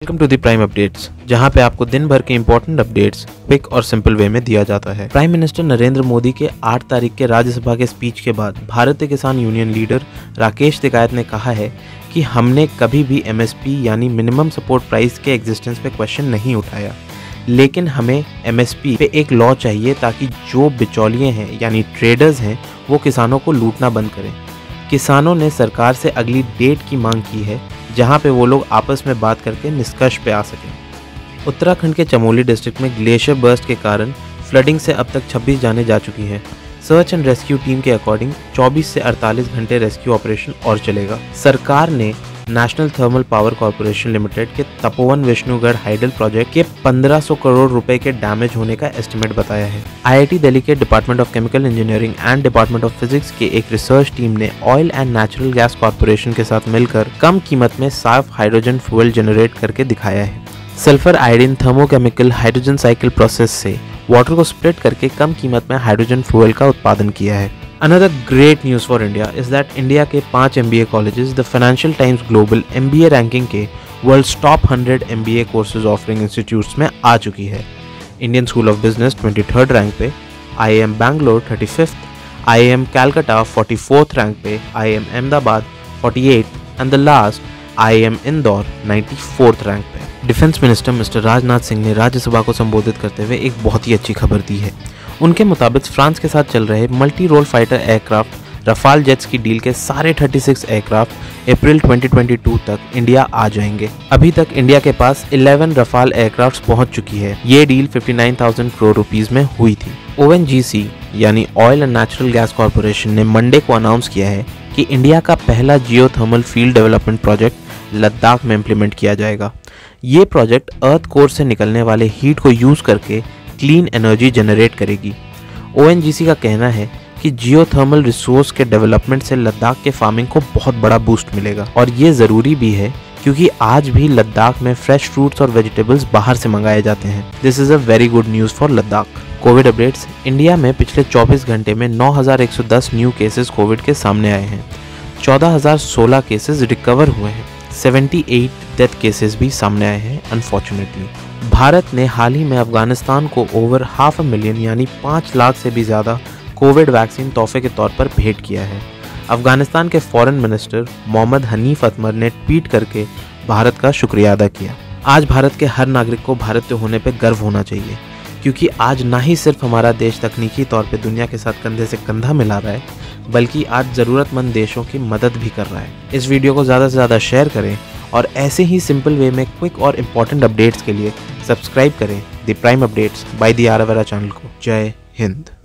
Welcome to the prime updates, जहां पे आपको दिन भर के इंपॉर्टेंट अपडेट्स क्विक और सिंपल वे में दिया जाता है। प्राइम मिनिस्टर नरेंद्र मोदी के 8 तारीख के राज्यसभा के स्पीच के बाद भारतीय किसान यूनियन लीडर राकेश टिकैत ने कहा है कि हमने कभी भी एमएसपी यानी मिनिमम सपोर्ट प्राइस के एग्जिस्टेंस पे क्वेश्चन नहीं उठाया, लेकिन हमें एमएसपी पे एक लॉ चाहिए ताकि जो बिचौलिए हैं यानी ट्रेडर्स हैं वो किसानों को लूटना बंद करें। किसानों ने सरकार से अगली डेट की मांग की है जहां पे वो लोग आपस में बात करके निष्कर्ष पे आ सकें। उत्तराखंड के चमोली डिस्ट्रिक्ट में ग्लेशियर बर्स्ट के कारण फ्लडिंग से अब तक 26 जानें जा चुकी हैं। सर्च एंड रेस्क्यू टीम के अकॉर्डिंग 24 से 48 घंटे रेस्क्यू ऑपरेशन और चलेगा। सरकार ने national thermal power corporation limited के तपोवन विष्णुगढ़ हाइडल प्रोजेक्ट के 1500 करोड़ रुपए के डैमेज होने का एस्टिमेट बताया है। आईआईटी दिल्ली के department of chemical engineering and department of physics के एक रिसर्च टीम ने oil and natural gas corporation के साथ मिलकर कम कीमत में साफ हाइड्रोजन फ्यूल जनरेट करके दिखाया है। Sulphur iodine thermochemical hydrogen cycle process से वाटर को स्प्लिट करके कम कीमत में हाइड्रोजन फ्यूल का उत्पादन किया है। Another great news for India is that India के 5 MBA colleges the financial times global MBA ranking के world's top 100 MBA courses offering institutes में आ चुकी है। Indian school of business 23rd rank पे, IIM Bangalore 35th, IIM Calcutta 44th rank पे, IIM Ahmedabad 48th and the last IIM Indore 94th rank पे। Defence minister mister Rajnath Singh ने राज्यसभा को संबोधित करते हुए एक बहुत ही अच्छी खबर दी है। उनके मुताबिक फ्रांस के साथ चल रहे multi role fighter aircraft Rafale jets की डील के सारे 36 एयरक्राफ्ट अप्रैल 2022 तक इंडिया आ जाएंगे। अभी तक इंडिया के पास 11 रफाल एयरक्राफ्ट पहुंच चुकी है। ये डील 59,000 करोड़ रुपीस में हुई थी। ONGC यानी oil and natural gas corporation ने मंडे को अनाउंस किया है कि इंडिया का पहला geothermal field development project Ladakh में इम्प्लीमेंट किया जाएगा। ये प्रोजेक्ट अर्थ कोर से निकलने वाले हीट को यूज करके क्लीन एनर्जी जनरेट करेगी। ONGC का कहना है कि जियोथर्मल रिसोर्स के डेवलपमेंट से लद्दाख के फार्मिंग को बहुत बड़ा बूस्ट मिलेगा और ये ज़रूरी भी है क्योंकि आज भी लद्दाख में फ्रेश फ्रूट्स और वेजिटेबल्स बाहर से मंगाए जाते हैं। This is a very good news for Ladakh. Covid updates. India में पिछले 24 घंटे में 9,110 न्यू केसेस कोविड के सामने आए हैं। 14,016 केसेस रिकवर हुए हैं। 78 डेथ केसेस भी सामने आए हैं अनफॉर्चुनेटली। भारत ने हाल ही में अफगानिस्तान को ओवर 500,000 यानी 5 लाख से भी ज़्यादा कोविड वैक्सीन तोहफे के तौर पर भेंट किया है। अफगानिस्तान के फॉरेन मिनिस्टर मोहम्मद हनीफ अतमर ने ट्वीट करके भारत का शुक्रिया अदा किया। आज भारत के हर नागरिक को भारतीय होने पर गर्व होना चाहिए क्योंकि आज ना ही सिर्फ हमारा देश तकनीकी तौर पर दुनिया के साथ कंधे से कंधा मिला रहा है, बल्कि आज ज़रूरतमंद देशों की मदद भी कर रहा है। इस वीडियो को ज़्यादा से ज़्यादा शेयर करें और ऐसे ही सिंपल वे में क्विक और इम्पॉर्टेंट अपडेट्स के लिए सब्सक्राइब करें the prime updates by the आरावेरा चैनल को। जय हिंद।